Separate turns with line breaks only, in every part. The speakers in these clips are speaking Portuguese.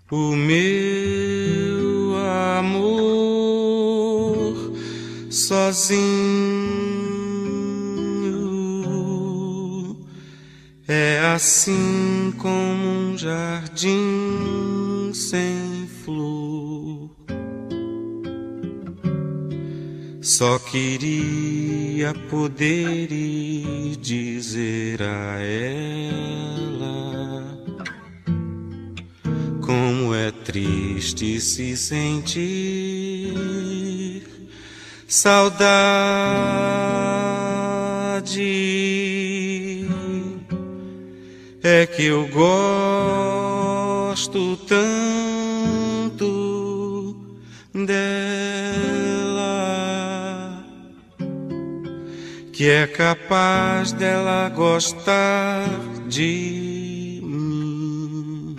O meu amor sozinho é assim como um jardim sem flor. Só queria poder ir dizer a ela como é triste se sentir saudade. É que eu gosto tanto dela que é capaz dela gostar de mim.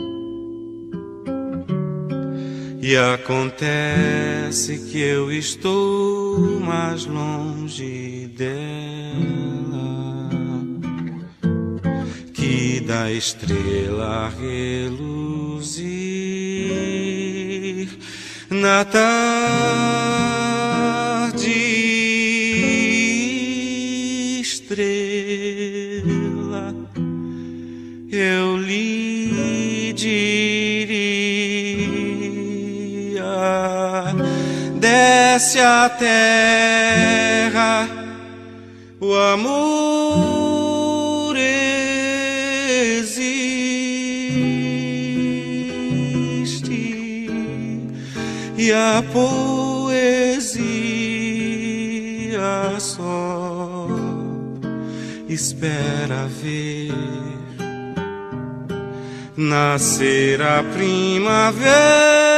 E acontece que eu estou mais longe dela que da estrela a reluzir na tarde. Estrela, eu lhe diria, desce a terra, o amor existe e a poesia só espera ver nascer a primavera.